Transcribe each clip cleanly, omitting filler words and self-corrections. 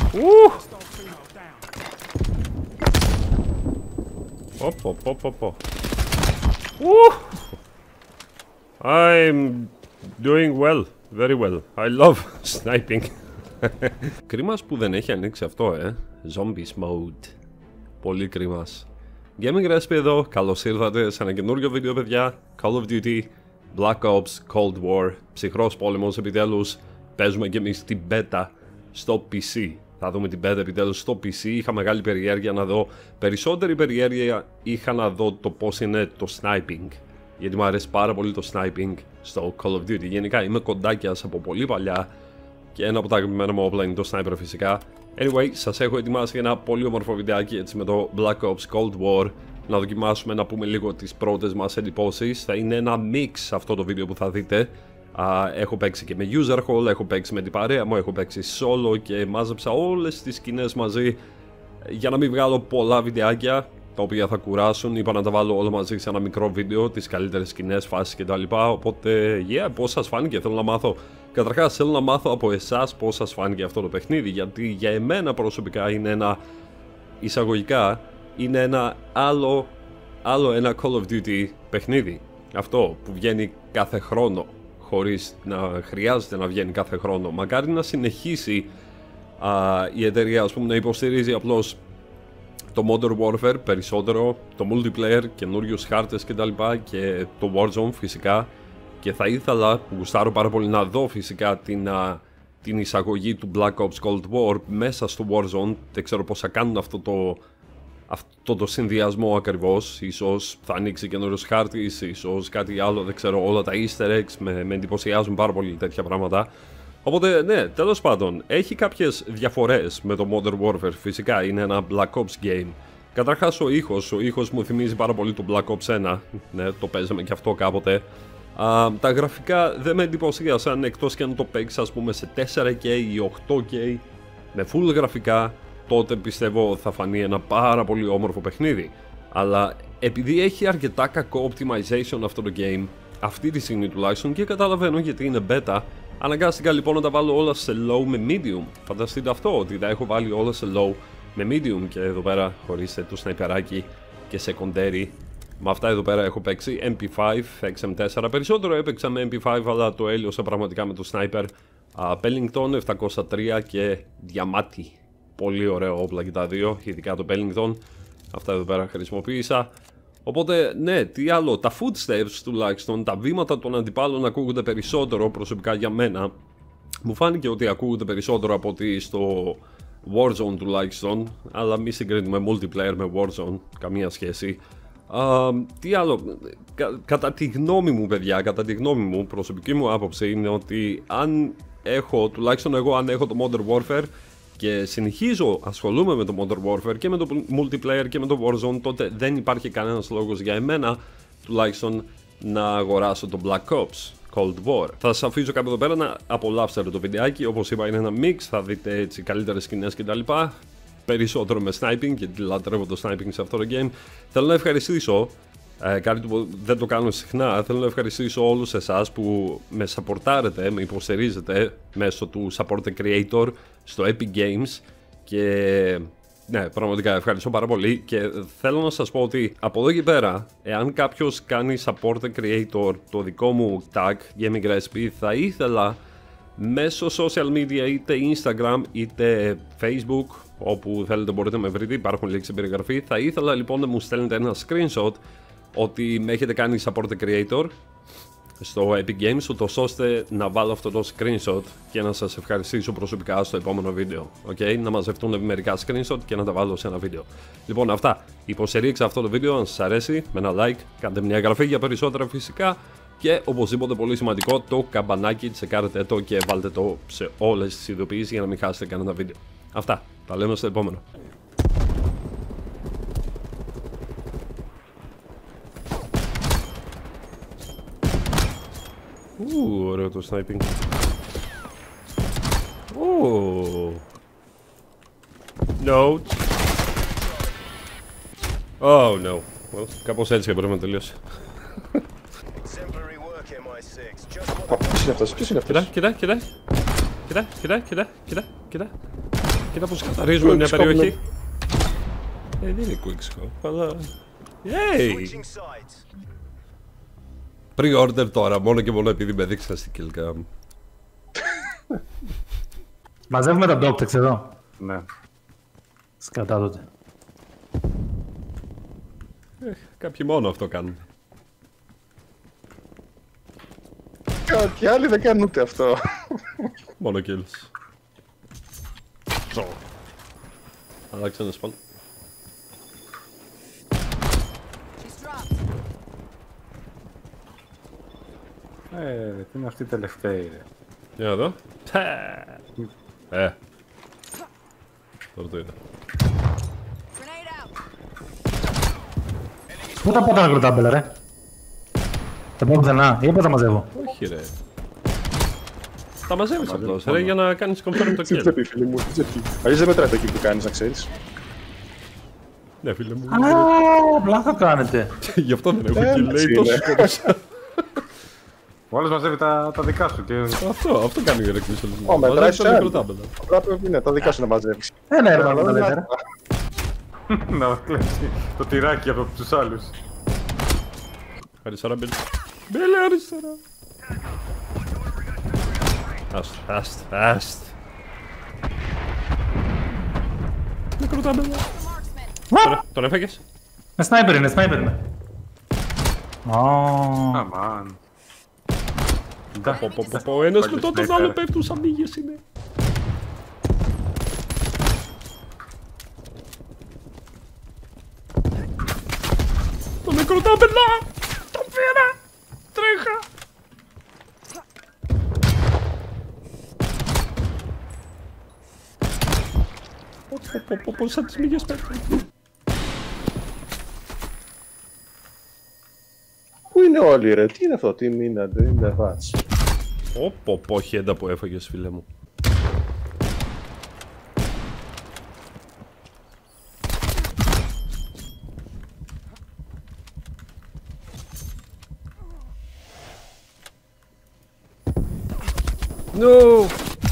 Πω. I'm doing well, very well. I love sniping. Κρίμας που δεν έχει ανοίξει αυτό, Zombies mode. Πολύ κρίμας. Gaming Recipe εδώ, καλώς ήρθατε σε ένα καινούριο βίντεο, παιδιά. Call of Duty, Black Ops, Cold War, ψυχρός πόλεμος επιτέλους. Παίζουμε και εμείς την beta στο PC. Θα δούμε την beta επιτέλους στο PC. Είχα μεγάλη περιέργεια να δω. Περισσότερη περιέργεια είχα να δω το πώς είναι το sniping. Γιατί μου αρέσει πάρα πολύ το sniping στο Call of Duty. Γενικά είμαι κοντάκιας από πολύ παλιά. Και ένα από τα αγαπημένα μου όπλα είναι το sniper φυσικά. Anyway, σας έχω ετοιμάσει ένα πολύ όμορφο βιντεάκι έτσι με το Black Ops Cold War. Να δοκιμάσουμε να πούμε λίγο τις πρώτες μας εντυπώσεις. Θα είναι ένα mix αυτό το βίντεο που θα δείτε. Έχω παίξει και με user haul, έχω παίξει με την παρέα μου, έχω παίξει solo και μάζεψα όλες τις σκηνές μαζί για να μην βγάλω πολλά βιντεάκια τα οποία θα κουράσουν. Είπα να τα βάλω όλα μαζί σε ένα μικρό βίντεο, τις καλύτερες σκηνές, φάσεις κτλ. Οπότε, πώς σας φάνηκε, θέλω να μάθω. Καταρχάς, θέλω να μάθω από εσάς πώς σας φάνηκε αυτό το παιχνίδι, γιατί για εμένα προσωπικά είναι ένα, εισαγωγικά, είναι ένα άλλο ένα Call of Duty παιχνίδι. Αυτό που βγαίνει κάθε χρόνο, χωρίς να χρειάζεται να βγαίνει κάθε χρόνο. Μακάρι να συνεχίσει η εταιρεία, ας πούμε, να υποστηρίζει απλώς το Modern Warfare περισσότερο, το multiplayer, καινούριους χάρτες κτλ. Και το Warzone φυσικά. Και θα ήθελα, γουστάρω πάρα πολύ να δω φυσικά την εισαγωγή του Black Ops Cold War μέσα στο Warzone. Δεν ξέρω πώς θα κάνουν αυτό το συνδυασμό ακριβώς. Ίσως θα ανοίξει καινούριος χάρτης, ίσως κάτι άλλο, δεν ξέρω. Όλα τα easter eggs με εντυπωσιάζουν πάρα πολύ τέτοια πράγματα. Οπότε ναι, τέλος πάντων, έχει κάποιες διαφορές με το Modern Warfare. Φυσικά είναι ένα Black Ops game. Καταρχάς ο ήχος μου θυμίζει πάρα πολύ το Black Ops 1. Ναι, το παίζαμε και αυτό κάποτε. Τα γραφικά δεν με εντυπωσίασαν, εκτός και αν το παίξεις ας πούμε σε 4K ή 8K με full γραφικά, τότε πιστεύω θα φανεί ένα πάρα πολύ όμορφο παιχνίδι. Αλλά επειδή έχει αρκετά κακό optimization αυτό το game, αυτή τη στιγμή τουλάχιστον, και καταλαβαίνω γιατί είναι beta, αναγκάστηκα λοιπόν να τα βάλω όλα σε low με medium. Φανταστείτε αυτό, ότι τα έχω βάλει όλα σε low με medium, και εδώ πέρα χωρίς το σναϊπεράκι και σε κοντέρι. Με αυτά εδώ πέρα έχω παίξει MP5, XM4, περισσότερο έπαιξα με MP5 αλλά το έλειωσα πραγματικά με το sniper. Pellington 703 και διαμάτι. Πολύ ωραίο όπλα και τα δύο, ειδικά το Pellington. Αυτά εδώ πέρα χρησιμοποίησα. Οπότε ναι, τι άλλο, τα footsteps τουλάχιστον, τα βήματα των αντιπάλων ακούγονται περισσότερο προσωπικά για μένα. Μου φάνηκε ότι ακούγονται περισσότερο από ότι στο Warzone τουλάχιστον, αλλά μη συγκρίνουμε multiplayer με Warzone, καμία σχέση. Τι άλλο, κατά τη γνώμη μου παιδιά, κατά τη γνώμη μου, προσωπική μου άποψη είναι ότι αν έχω, τουλάχιστον εγώ αν έχω το Modern Warfare και συνεχίζω ασχολούμαι με το Modern Warfare και με το multiplayer και με το Warzone, τότε δεν υπάρχει κανένας λόγος για εμένα τουλάχιστον να αγοράσω το Black Ops Cold War. Θα σας αφήσω κάπου εδώ πέρα να απολαύσετε το βιντεάκι. Όπως είπα είναι ένα mix, θα δείτε έτσι καλύτερες σκηνές κτλ. Περισσότερο με sniping, γιατί λατρεύω το sniping σε αυτό το game. Θέλω να ευχαριστήσω, κάτι που δεν το κάνω συχνά, θέλω να ευχαριστήσω όλους εσάς που με supportάρετε, με υποστηρίζετε μέσω του Support a Creator στο Epic Games. Και ναι, πραγματικά ευχαριστώ πάρα πολύ. Και θέλω να σας πω ότι από εδώ και πέρα, εάν κάποιος κάνει Support a Creator το δικό μου tag Gaming Recipe, θα ήθελα μέσω social media, είτε Instagram είτε Facebook, όπου θέλετε μπορείτε να με βρείτε, υπάρχουν links στην περιγραφή. Θα ήθελα λοιπόν να μου στέλνετε ένα screenshot ότι με έχετε κάνει support a creator στο Epic Games, ούτως ώστε να βάλω αυτό το screenshot και να σας ευχαριστήσω προσωπικά στο επόμενο βίντεο. Okay? Να μαζευτούν μερικά screenshot και να τα βάλω σε ένα βίντεο. Λοιπόν, αυτά. Υποστηρίξτε αυτό το βίντεο αν σας αρέσει με ένα like, κάντε μια εγγραφή για περισσότερα φυσικά. Και οπωσδήποτε πολύ σημαντικό, το καμπανάκι, τσεκάρετε το και βάλτε το σε όλες τις ειδοποιήσεις για να μην χάσετε κανένα βίντεο. Αυτά, τα λέμε στο επόμενο. Ωραίο το sniping. No. Oh no. Well, κάπως έτσι έπρεπε να τελειώσει. Ποιος είναι αυτός, ποιος είναι αυτός? Κοίτα. Κοίτα πως καθαρίζουμε μια περιοχή. Δεν είναι quickscope, αλλά... Yay! Pre-order τώρα, μόνο και μόνο επειδή με δείξα στην killcam. Μαζεύουμε τα Dogtex εδώ. Ναι. Σκατά τότε. Κάποιοι μόνο αυτό κάνουν. Κάποιοι άλλοι δεν κάνουν ούτε αυτό. Μόνο kills. Άλλαξε ένα σπαν. Τι είναι αυτή η τελευταία. Για εδώ. Τώρα το είδα. Πού τα πάω τα νεκροτάμπελα, ρε. Τα πάω πουθενά, ή πού τα μαζεύω. Όχι ρε. Τα μαζεύεις απλώς ρε, για να κάνεις confirm το Τι kill. τσέπη, φίλε μου, τι τσέπη. Αλλιώς δεν μετράει το kill που κάνεις, να ξέρεις. Ναι φίλε μου. Απλά θα κάνετε. Γι' αυτό δεν έχω kill, έτσι λέει είναι. τόσο σκότωσα. Ο άλλος μαζεύει τα δικά σου και... Αυτό κάνει η ρεκλή. Ω, μετράει σε άλλο. άλλο. Απλά πρέπει να τα δικά σου να μαζεύεις. Ένα έργο να τα λέτε, ρε. Να κλέψει το τυράκι από τους άλλους. Αριστερά μπέλ. Μπέλ αριστερά. Άστ. Μικροτάμπελα. Τον έφαγες. Με σνάιπερ είναι, σνάιπερ είναι. Αμάν. Ο ένας με τον άλλο πέφτουν σαν μύγες είναι. Το μικροτάμπελα. Το πήρα. Τρέχα. Πώς σαν τις μύγες πέφτουν. Πού είναι όλοι ρε, τι είναι αυτό, τι μείνατε, είναι βάτς. Πω χέντα που έφαγες φίλε μου. No!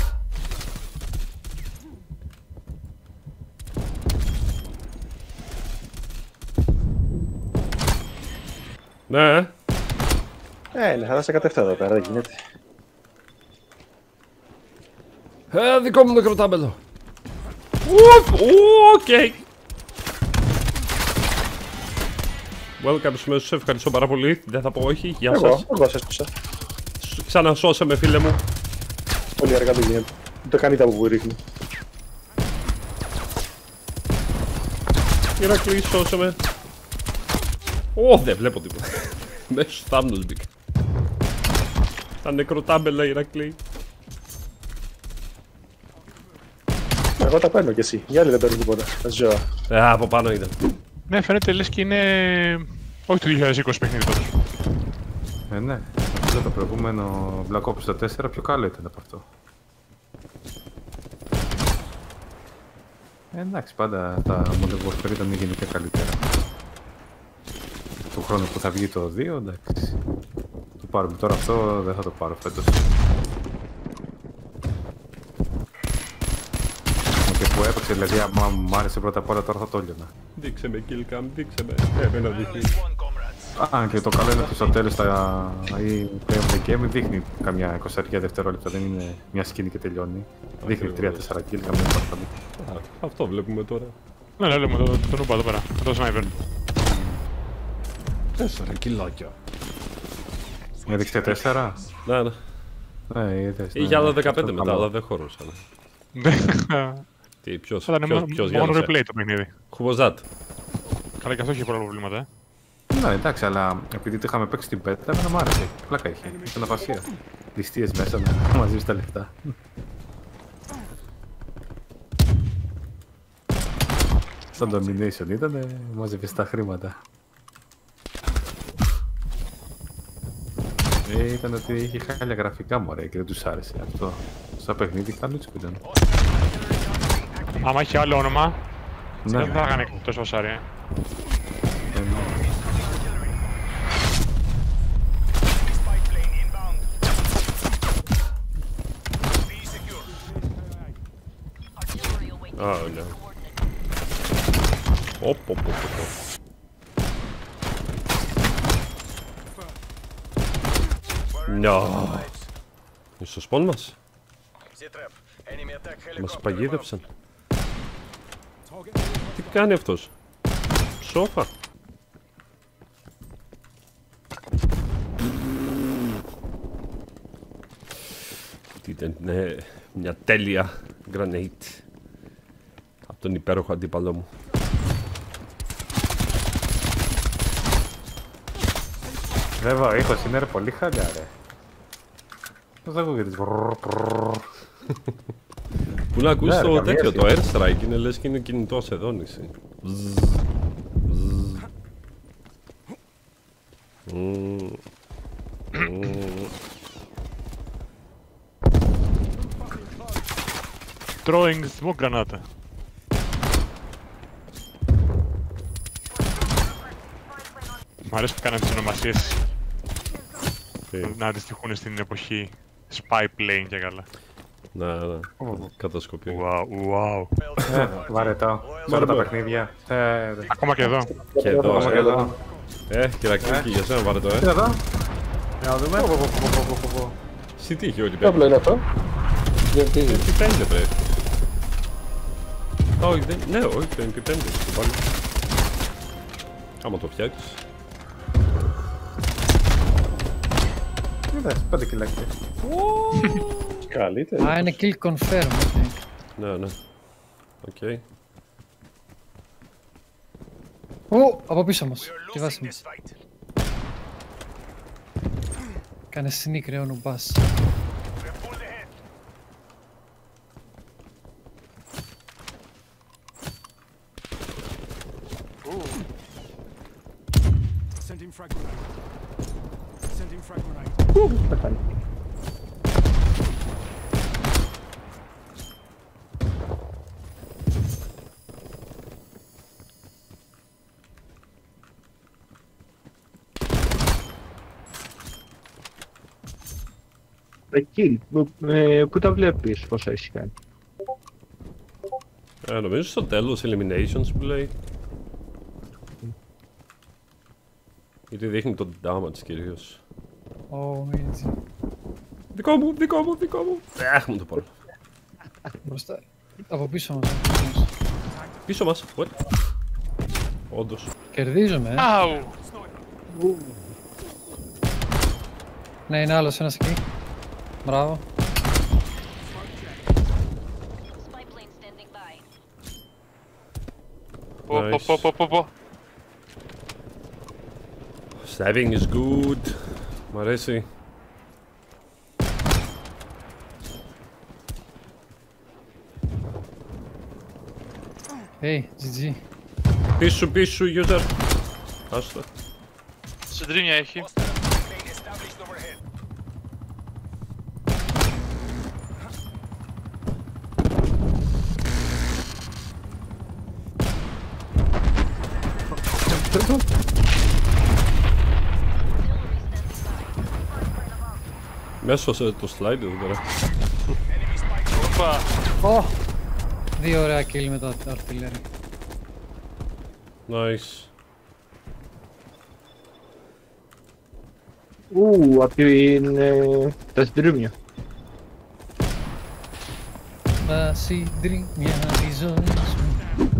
Ναι. Είναι χαρά σε κατεφτά εδώ πέρα, δεν γίνεται. Δικό μου νεκροτάμπελο. Οκ. Welcome στους μέσους, ευχαριστώ πάρα πολύ. Δεν θα πω όχι, γεια σας. Εγώ σε έσπουσα. Ξανασώσε με φίλε μου. Πολύ αργά δεν γίνεται. Δεν το κάνει τα που ρίχνει. Ηρακλή, σώσε με. Δεν βλέπω τίποτα. Μέσα στους θάμνους μπήκα. Τα νεκροτάμπελα, Ηρακλή. Εγώ τα παίρνω κι εσύ. Οι άλλοι δεν παίρνουν τίποτα. Τα ζώα. Από πάνω ήταν. Ναι, φαίνεται λες και είναι... όχι το 2020 παιχνίδι πάντως. Ναι. Αυτό το προηγούμενο Black Ops το 4 πιο καλό ήταν από αυτό. Εντάξει, πάντα τα Modern Warfare ήταν γενικά καλύτερα. Του χρόνου που θα βγει το 2, εντάξει. Το πάρουμε τώρα αυτό, δεν θα το πάρω φέτος. Και που έπαιξε, δηλαδή, άμα μου άρεσε πρώτα απ' όλα, τώρα θα το έλειωνα. Δείξε με killcam, δείξε με. Εμένα δείχνει. Και το καλό είναι ότι στο τέλος η Play of the Game δείχνει καμιά 20 δευτερόλεπτα, δεν είναι μια σκηνή και τελειώνει. Δείχνει 3-4 kill, καμία παραπάνω. Αυτό βλέπουμε τώρα. Ναι, λέμε τον ούπα εδώ πέρα, το sniper. 4 κιλάκια. Έδειξε 4. Ναι. Ναι, είδες. Είχε άλλα 15 μετά, αλλά δεν χωρούσαν. Τι, ποιος Μόνο γέλασε. replay το παιχνίδι. Who was that? Καλά και αυτό είχε πολλά προβλήματα, Ναι, εντάξει, αλλά επειδή το είχαμε παίξει στην πέτα, εμένα μου άρεσε. Πλάκα είχε. Ήταν απασία. Ληστείες μέσα να μαζίσεις τα λεφτά. Σαν domination ήταν, μάζευες τα χρήματα. Ήταν ότι είχε χάλια γραφικά μωρέ και δεν τους άρεσε αυτό. Στα παιχνίδι καλούτσικο ήταν. Άμα είχε άλλο όνομα, Ναι. δεν θα έκανε τόσο σάρι. Oh no. Οπ. No. Είναι στο σπον μας. Μας παγίδευσαν. Τι κάνει αυτός? Ψόφα. Ήταν μια τέλεια grenade από τον υπέροχο αντίπαλό μου. Βέβαια, ο ήχος είναι πολύ χαλιά, ρε. Πώς θα ακούγεται. Πού να ακούσεις Ναι, το καμία τέτοιο, το σχέση. airstrike, είναι λες και είναι κινητός εδώ νησί. Throwing smoke granata. Μ' αρέσει που κάνανε τις ονομασίες να αντιστοιχούν στην εποχή Spy Plane και καλά. Ναι, κατασκοπία. Wow. Βαρετό. Σε όλα τα παιχνίδια. Ακόμα και εδώ. Και εδώ, Ακόμα και εδώ. Κυρακλίκη, για σένα πάρε το, Κοίτα εδώ. Για να δούμε. Εσύ τι είχε όλη Τι πέρα. απλό είναι αυτό? Γιατί MP5 πρέπει. Όχι, ναι, όχι, το MP5 το πάλι. Άμα το φτιάξεις. Είδες, 5 κιλάκια. καλύτερη. Α, είναι kill confirm. Okay. Ναι. Οκ. Ω, από πίσω μας. Τη βάση μας. Κάνε sneak ρε ο νουμπάς. Sending frag grenade. Sending frag grenade. Εκεί, πού τα βλέπεις πόσα έχει κάνει? Νομίζω στο τέλος eliminations που λέει. Γιατί δείχνει το damage κυρίως. Ω, μην έτσι. Δικό μου! Αχ, μου το πάρω. Μπροστά. Από πίσω μας. Πίσω μας, what? Όντως. Κερδίζουμε, Αου! Ναι, είναι άλλος ένας εκεί. Μπράβο. Spy plane standing by. Πω. Stabbing is good. Μ' αρέσει. Hey, GG. Πίσω, user. Άστα. Συντρίμια έχει. Μέσω σε το slide εδώ πέρα. Οπα. Ω! Δύο ωραία kill με το artillery. Nice. Απ' τα συντρίμια. Τα συντρίμια της ζωής μου.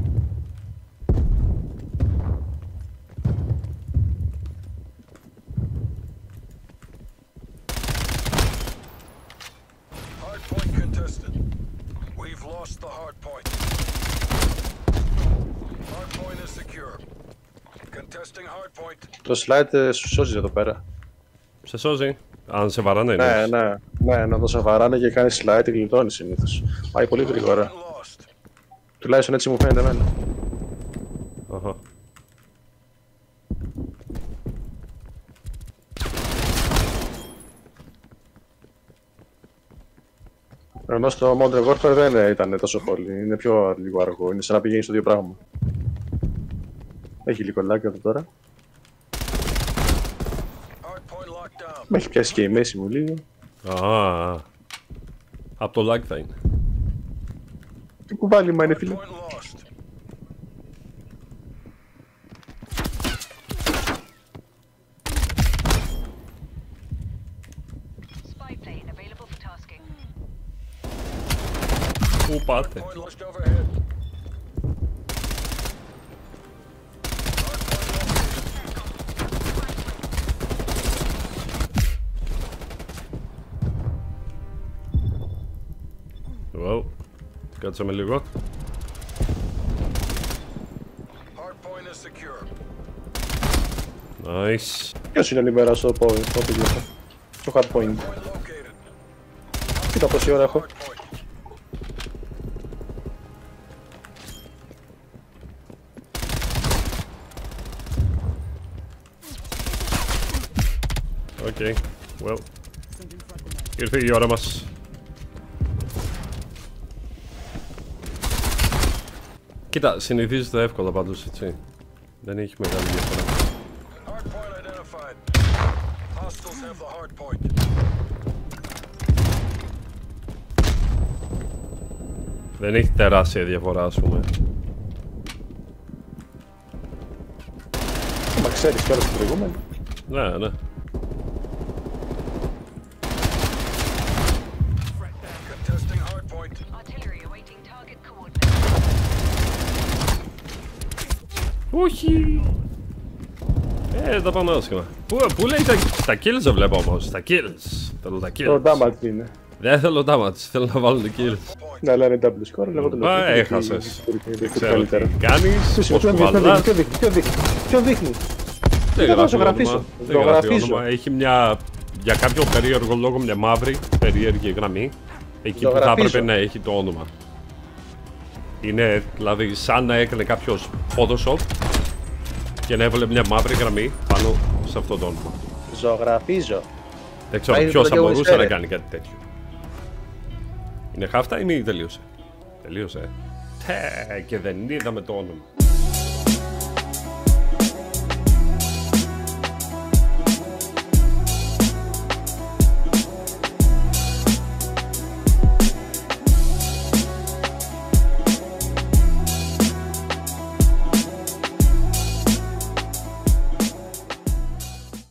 Hardpoint contested. We've lost the hardpoint. Hardpoint is secure. Contesting hardpoint. Το slide σου σώζει εδώ πέρα. Σε σώζει. Αν σε βαράνε Ναι, είναι. ναι, να το σε βαράνε και κάνει slide και γλιτώνει συνήθως. Πάει πολύ γρήγορα. Lost. Τουλάχιστον έτσι μου φαίνεται εμένα. Αχα. Ενώ στο Modern Warfare δεν ήταν τόσο πολύ. Είναι πιο λίγο αργό. Είναι σαν να πηγαίνει στο δύο πράγμα. Έχει λίγο lag εδώ τώρα. Hardpoint locked down. Με έχει πιάσει και η μέση μου λίγο. Α, απ' το lag θα είναι. Τι κουβάλιμα είναι, φίλε. Point lost. Spy plane available for tasking. Πού πάτε? Point lost overhead. Wow. Κάτσαμε λίγο. Hardpoint is secure. Nice. Ποιος είναι σήμερα στο point, στο hard point. Point located. Κοίτα πόση ώρα έχω. Hardpoint. Okay. Well. Ήρθε η ώρα μας. Κοίτα, συνηθίζεται εύκολα πάντως, έτσι. Δεν έχει μεγάλη διαφορά. Hardpoint identified. Hostiles have the hardpoint. Δεν έχει τεράστια διαφορά, ας πούμε. Μα ξέρεις κιόλας την προηγούμενη. Ναι, ναι. Contesting hardpoint. Artillery awaiting target coordinates. Όχι! Τα πάμε άσχημα. Πού λέει τα kills δεν βλέπω όμως. Τα kills. Θέλω τα Το kills. damage είναι. Δεν θέλω damage, θέλω να βάλω τα kills. Ναι, αλλά είναι double score, λέγω το Α, λέω. έχασες. Δεν Ξέρω τι κάνεις, πώς Ποιο κουβαλάς. δείχνει. Δεν θα γράφει ζωγραφίσω. όνομα. Δεν γράφει Ζωγραφίζω. όνομα. Έχει μια, για κάποιο περίεργο λόγο, μια μαύρη περίεργη γραμμή. Εκεί που θα Ζωγραφίζω. έπρεπε να έχει το όνομα. Είναι δηλαδή σαν να έκανε κάποιος Photoshop και να έβαλε μια μαύρη γραμμή πάνω σε αυτό το όνομα. Ζωγραφίζω. Δεν ξέρω Πάει ποιος θα το μπορούσε Γιώργο να Ισέρε. κάνει κάτι τέτοιο. Είναι half time ή τελείωσε? Τελείωσε. Και δεν είδαμε το όνομα.